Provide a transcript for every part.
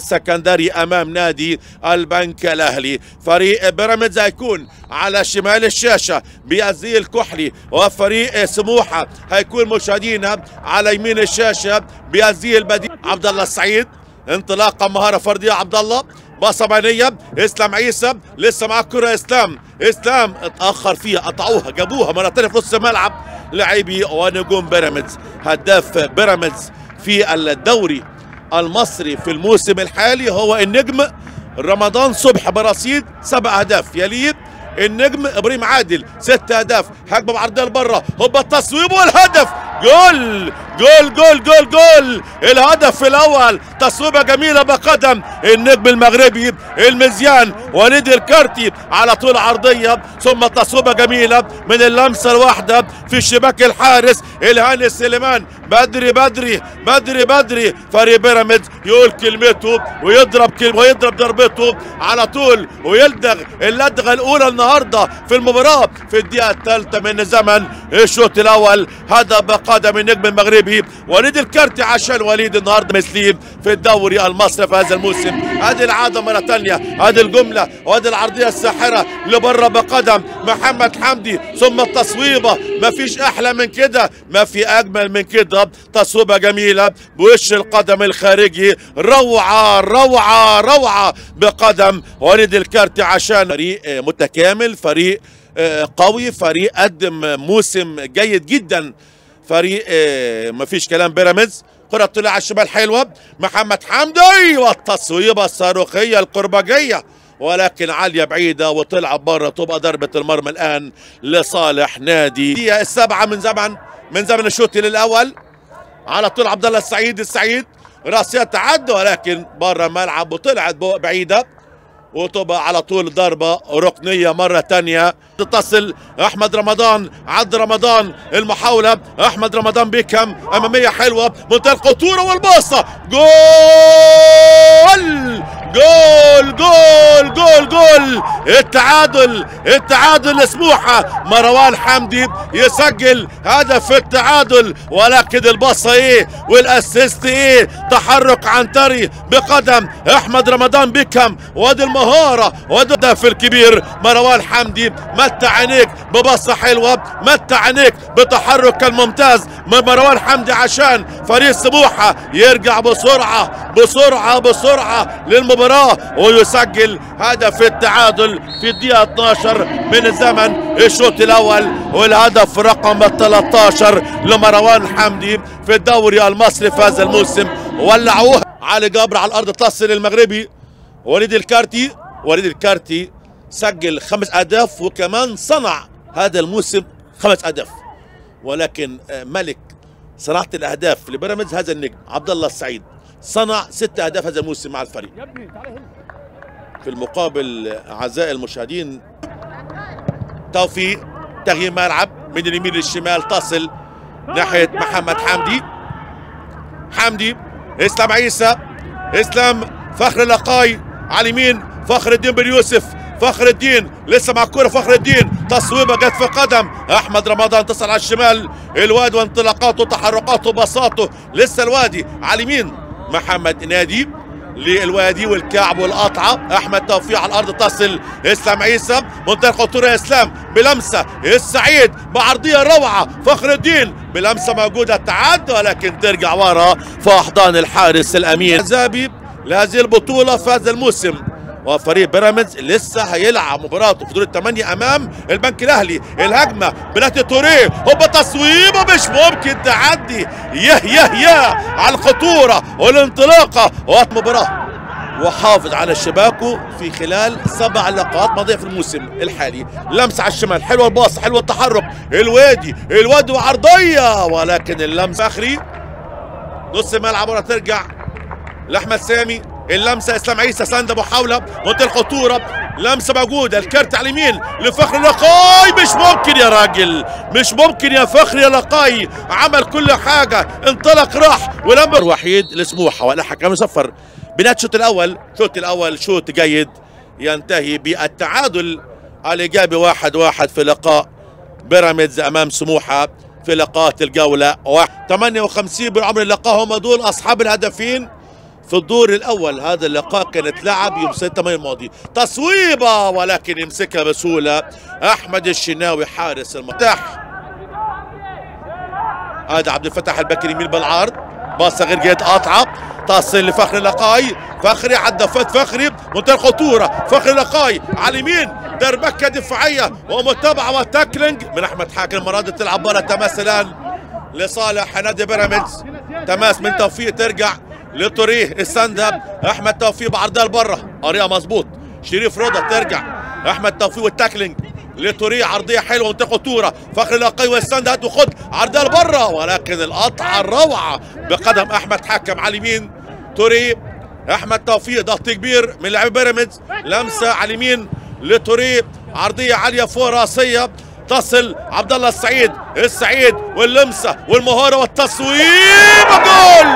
سكندري امام نادي البنك الاهلي. فريق بيراميدز هيكون على شمال الشاشه بيزيل الكحلي، وفريق سموحه هيكون مشاهدينا على يمين الشاشه بيزيل بديل. عبد الله السعيد انطلاقه مهاره فرديه، عبد الله باصه بينيه، اسلام عيسى لسه معاه الكره، اسلام اتاخر فيها، قطعوها جابوها مره ثانيه في نص الملعب لاعبي ونجوم بيراميدز. هداف بيراميدز في الدوري المصري في الموسم الحالي هو النجم رمضان صبحي برصيد 7 اهداف، يليه النجم ابراهيم عادل 6 اهداف. هجمه بعرضيه لبره، هوبا التصويب والهدف، جول جول جول جول جول. الهدف الاول تصويبه جميله بقدم النجم المغربي المزيان وليد الكارتي على طول عرضيه، ثم تصويبه جميله من اللمسه الواحده في شباك الحارس الهاني سليمان. بدري بدري بدري بدري فريق بيراميدز يقول كلمته ويضرب ضربته على طول ويلدغ اللدغه الاولى النهارده في المباراه في الدقيقه الثالثه من زمن الشوط الاول. هدف بقدم النجم المغربي وليد الكارتي عشان وليد النهارده مسليم في الدوري المصري في هذا الموسم. هذه العاده مره ثانيه، هذه الجمله وهذه العرضيه الساحره لبره بقدم محمد حمدي، ثم التصويبه ما فيش احلى من كده، ما في اجمل من كده. تصويبه جميله بوش القدم الخارجي، روعه روعه روعه بقدم وليد الكارتي عشان فريق متكامل، فريق قوي، فريق قدم موسم جيد جدا. فريق مفيش كلام بيراميدز. كرة طلع على الشمال حلوة، محمد حمدي والتصويبة الصاروخية القربجية ولكن عالية بعيدة وطلع بره، تبقى ضربة المرمى الآن لصالح نادي السبعة من زمن الشوط الأول. على طول عبد الله السعيد راسية تعدى ولكن بره الملعب وطلعت بعيدة وتبقى على طول ضربة ركنية مرة تانية. تصل أحمد رمضان، عبد رمضان المحاولة، أحمد رمضان بيكم أمامية حلوة، منتهى الخطورة والباصة، جول جول جول جول جول. التعادل لسموحة، مروان حمدي يسجل هدف التعادل ولكن الباصة ايه والاسيست ايه، تحرك عنتري بقدم احمد رمضان بيكم، وادي المهارة وادي الهدف الكبير. مروان حمدي متع عينيك بباصة حلوة، متع عينيك بتحرك الممتاز من مروان حمدي عشان فريق سموحة يرجع بسرعة بسرعة بسرعة للمباراة ويسجل هدف التعادل في الدقيقة 12 من زمن الشوط الأول، والهدف رقم 13 لمروان حمدي في الدوري المصري في هذا الموسم. ولعوها علي جابر على الأرض، تصل المغربي وليد الكارتي سجل 5 أهداف وكمان صنع هذا الموسم 5 أهداف، ولكن ملك صناعة الأهداف لبيراميدز هذا النجم عبد الله السعيد صنع 6 أهداف هذا الموسم مع الفريق. في المقابل أعزائي المشاهدين توفيق تغيير ملعب من اليمين للشمال، تصل ناحية محمد حمدي اسلام عيسى، اسلام فخر اللقاي على اليمين، فخر الدين بن يوسف، فخر الدين لسه مع الكرة، فخر الدين تصويبه جت في قدم احمد رمضان، تصل على الشمال الوادي وانطلاقاته وتحركاته وبساطه، لسه الوادي على اليمين محمد نادي للوادي والكعب والقطعه، احمد توفيق على الارض، تصل اسلام عيسى، منتهى الخطوره اسلام بلمسه، السعيد بعرضيه روعه، فخر الدين بلمسه موجوده تعدى ولكن ترجع ورا في احضان الحارس الامين. زابي لهذه البطوله في هذا الموسم، وفريق بيراميدز لسه هيلعب مباراته في دور الثمانية امام البنك الاهلي. الهجمه بناتي توريه، هوبا تصويبه مش ممكن تعدي، يه على الخطوره والانطلاقه والمباراه، وحافظ على شباكه في خلال 7 لقاءات ماضيه في الموسم الحالي. لمسه على الشمال حلوه، الباص حلوه، التحرك، الوادي وعرضيه ولكن اللمسه اخري نص الملعب ورا ترجع لاحمد سامي، اللمسه اسلام عيسى سند محاوله، منتهى الخطوره، لمسه موجوده، الكارت على اليمين لفخر اللقاي، مش ممكن يا راجل، مش ممكن يا فخر يا لقاي، عمل كل حاجه، انطلق راح ولما وحيد لسموحه ولا حكم يصفر بنهايه الشوط الاول. شوط جيد ينتهي بالتعادل الايجابي 1-1 في لقاء بيراميدز امام سموحه في لقاءات الجوله 58 بالعمر اللقاء. هم دول اصحاب الهدفين في الدور الاول. هذا اللقاء كان اتلعب يوم 6 مايو الماضي. تصويبه ولكن يمسكها بسهوله احمد الشناوي حارس المفتاح. هذا عبد الفتاح البكري يمين بالعرض، باصه غير جيد قاطعه، تصل لفخري لقاي، فخري عدفت فخري منتهى الخطوره، فخري لقاي على اليمين، دربكه دفاعيه ومتابعه وتاكلينج من احمد حاكم. المره دي تلعب برا، تماس الان لصالح نادي بيراميدز، تماس من توفيق ترجع لطريه السندة، احمد توفيق بعرضها لبرا، قريها مظبوط، شريف رضا ترجع، احمد توفيق والتاكلينج لتوريه، عرضيه حلوه ومنتهى خطوره، فخري لقاي والسندة هات وخد، عرضها لبرا ولكن القطعه الروعه بقدم احمد حكم على اليمين. توريه، احمد توفيق ضغط كبير من لاعب بيراميدز، لمسه على اليمين لتوريه، عرضيه عاليه فوق راسيه، تصل عبد الله السعيد واللمسه والمهاره والتصويب، جول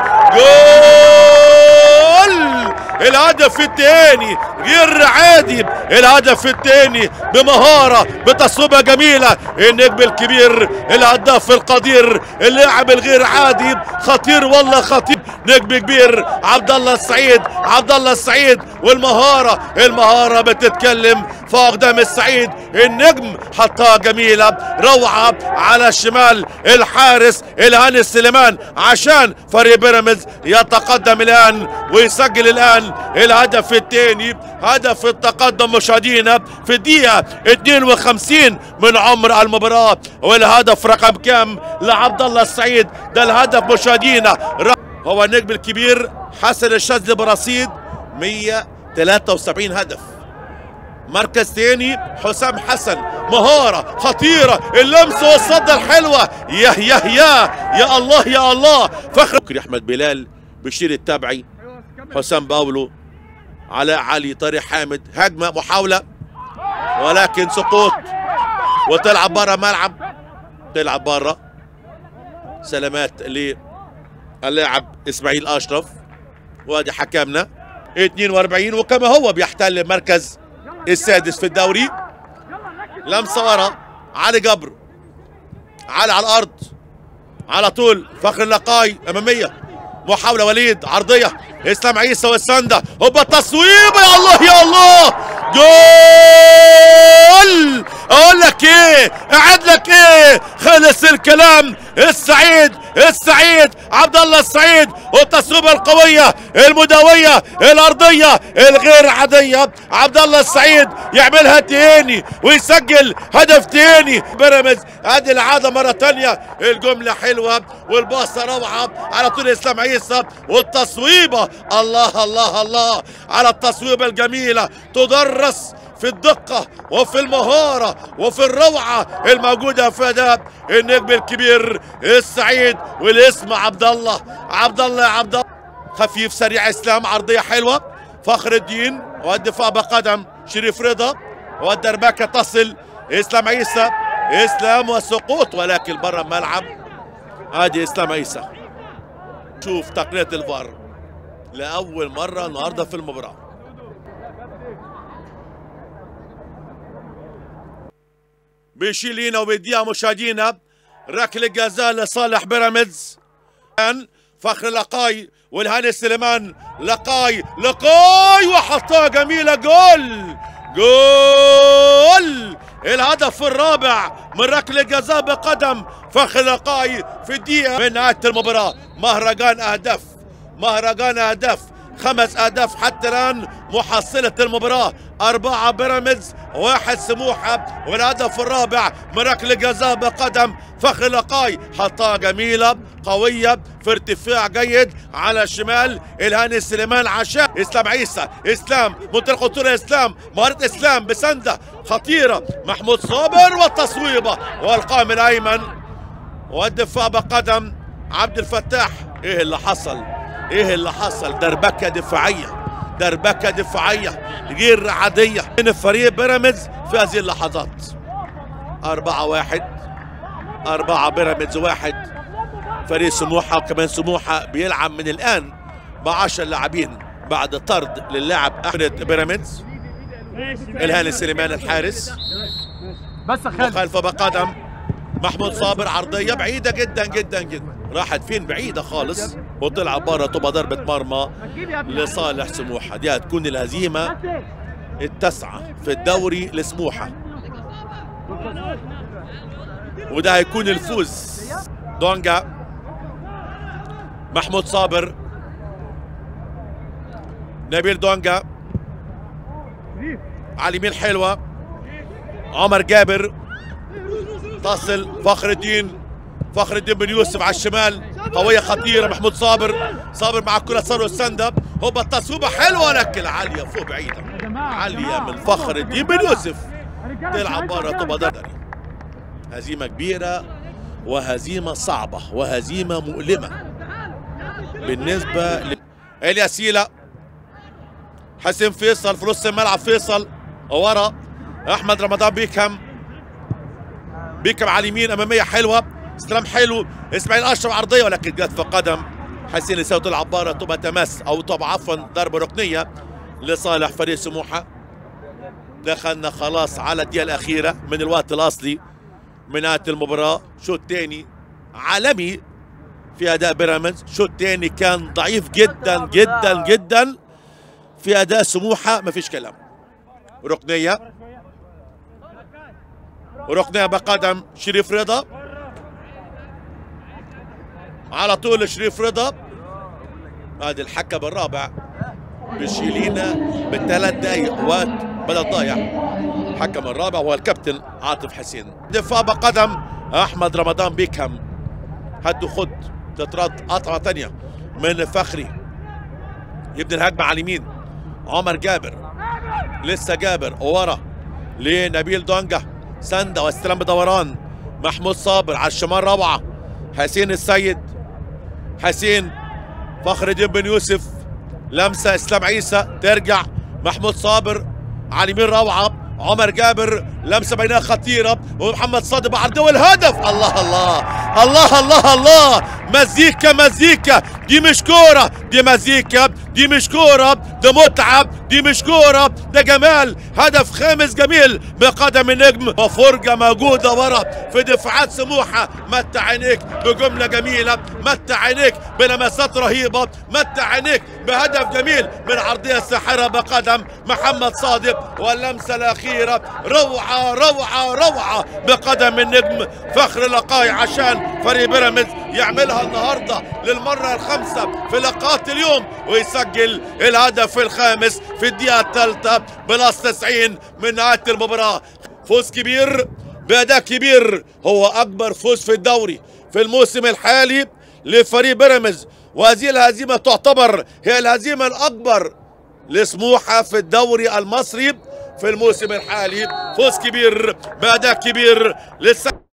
جول! الهدف الثاني غير عادي، الهدف الثاني بمهاره بتصويبه جميله، النجم الكبير الهداف القدير اللاعب الغير عادي، خطير والله خطير، نجم كبير عبد الله السعيد والمهاره بتتكلم في اقدام السعيد، النجم حطها جميله روعه على الشمال الحارس الهاني السليمان عشان فريق بيراميدز يتقدم الان ويسجل الان الهدف الثاني، هدف التقدم مشاهدينا في الدقيقه 52 من عمر المباراه، والهدف رقم كام لعبد الله السعيد؟ ده الهدف مشاهدينا، هو النجم الكبير حسن الشاذلي برصيد 173 هدف. مركز ثاني حسام حسن، مهارة خطيرة، اللمسة والصدة الحلوة، يا الله فخر أحمد بلال، بشير التبعي، حسام باولو، علاء علي، طارق حامد، هجمة محاولة ولكن سقوط وتلعب برا ملعب، تلعب برا. سلامات للاعب اسماعيل اشرف، وادي حكامنا 42 وكما هو بيحتل المركز السادس في الدوري. لمسه ورا، علي جبر، على الارض على طول، فخر اللقاي اماميه، محاوله وليد، عرضيه اسلام عيسى والسنده، هوبا تصويب، يا الله جول! اقول لك ايه، اعد لك ايه، خلص الكلام. السعيد عبد الله السعيد، والتصويبه القويه المدويه الارضيه الغير عاديه، عبد الله السعيد يعملها تاني ويسجل هدف تاني. بيراميدز ادي العاده مره ثانيه، الجمله حلوه والباصه روعه على طول اسلام عيسى، والتصويبه الله على التصويبه الجميله، تدرس في الدقة وفي المهارة وفي الروعة الموجودة في أداء النجم الكبير السعيد، والاسم عبد الله خفيف سريع، اسلام عرضية حلوة، فخر الدين، والدفاع بقدم شريف رضا، والدربكة تصل اسلام عيسى، اسلام والسقوط ولكن برا الملعب. ادي اسلام عيسى، شوف تقنية الفار لأول مرة النهارده في المباراة. بيشيل لينا وبيديها مشاهدينا ركله جزاء لصالح بيراميدز. فخر لقاي والهاني السليمان، لقاي وحطها جميله، جول! الهدف الرابع من ركله جزاء بقدم فخر لقاي في الدقيقه من نهايه المباراه. مهرجان اهداف 5 أهداف حتى الآن محصلة المباراة، 4 بيراميدز 1 سموحة، والهدف الرابع من ركله جزاء بقدم فخر لقاي، حطها جميلة قوية في ارتفاع جيد على الشمال الهاني السليمان عشان اسلام عيسى، اسلام منتهى الخطورة، اسلام مهارة اسلام بسندة خطيرة، محمود صابر والتصويبة والقائم الأيمن، والدفاع بقدم عبد الفتاح. ايه اللي حصل؟ دربكة دفاعية غير عادية من الفريق بيراميدز في هذه اللحظات. 4-1، 4 بيراميدز 1 فريق سموحة، وكمان سموحة بيلعب من الآن ب10 لاعبين بعد طرد للاعب أحمد بيراميدز. الهاني سليمان الحارس، مخالفة بقدم محمود صابر، عرضية بعيدة جدا راحت فين بعيدة خالص وطلع بره، تبقى ضربة مرمى لصالح سموحة. دي هتكون الهزيمة التاسعة في الدوري لسموحة، وده هيكون الفوز. دونجا، محمود صابر، نبيل دونجا على اليمين حلوة، عمر جابر تصل، فخر الدين بن يوسف على الشمال، قوية خطيرة، محمود صابر مع الكرة، صاروا الساند اب، هوبا التصويبة حلوة لكن عالية فوق بعيدة، عالية من فخر الدين بن يوسف، تلعب بره تبقى ضربة. هزيمة كبيرة وهزيمة صعبة وهزيمة مؤلمة بالنسبة الياسيلا. حسين فيصل في نص الملعب، فيصل ورا احمد رمضان بيكم على اليمين، اماميه حلوه، استلام حلو، اسماعيل اشرف عرضيه ولكن جت في قدم حسين يساوي، تلعب بره، تبقى تمس او تبقى عفوا ضربه ركنيه لصالح فريق سموحه. دخلنا خلاص على الدقيقه الاخيره من الوقت الاصلي من نهايه المباراه. شوط ثاني عالمي في اداء بيراميدز، شوط ثاني كان ضعيف جدا جدا جدا في اداء سموحه، ما فيش كلام. ركنيه بقدم شريف رضا، على طول شريف رضا. هذا الحكم الرابع بيشيلينا بالثلاث دقائق، وقت بدل ضايع. الحكم الرابع هو الكابتن عاطف حسين. دفاع بقدم احمد رمضان بيكم، هاتوا خد، تترد قطعه ثانيه من فخري، يبني الهجمه على اليمين، عمر جابر، لسه جابر ورا لنبيل دونجا، سنده واستلام بدوران، محمود صابر على الشمال روعه، حسين السيد، فخر الدين بن يوسف، لمسه اسلام عيسى، ترجع محمود صابر على اليمين روعه، عمر جابر لمسه بينها خطيره، ومحمد صادق بعرضه والهدف. الله الله الله الله الله، مزيكا، دي مش كوره، دي مزيكا، دي مش كوره، ده متعه، دي مش كوره، ده جمال. هدف خامس جميل بقدم النجم، وفرجه موجوده ورا في دفاعات سموحه. متع عينيك بجمله جميله، متع عينيك بلمسات رهيبه، متع عينيك بهدف جميل من عرضيه ساحره بقدم محمد صادق، واللمسه الاخيره روعه بقدم النجم فخر لقاي، عشان فريق بيراميدز يعملها النهارده للمره الخامسه في لقاءات اليوم، ويسجل الهدف الخامس في الدقيقه الثالثه بلس 90 من نهايه المباراه. فوز كبير بأداء كبير، هو اكبر فوز في الدوري في الموسم الحالي لفريق بيراميدز، وهذه الهزيمه تعتبر هي الهزيمه الاكبر لسموحه في الدوري المصري في الموسم الحالي. فوز كبير بأداء كبير